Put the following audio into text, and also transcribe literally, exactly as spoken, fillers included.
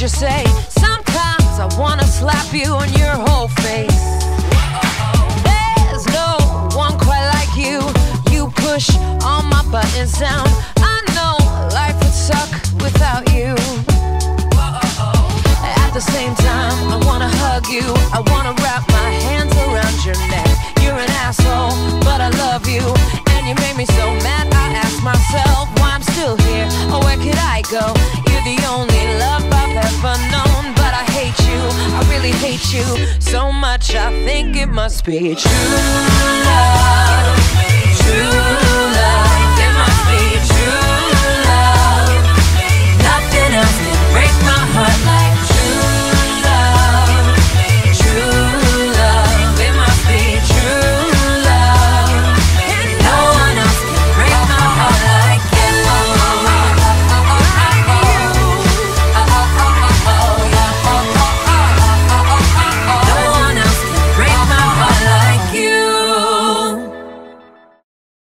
you say? Sometimes I wanna slap you on your whole face. There's no one quite like you. You push all my buttons down. I know life would suck without you. At the same time, I wanna hug you. I wanna wrap my hands around your neck. You're an asshole, but I love you. And you made me so mad, I ask myself why I'm still here, or where could I go? You're the only love I've ever known, but I hate you, I really hate you so much, I think it must be true love, true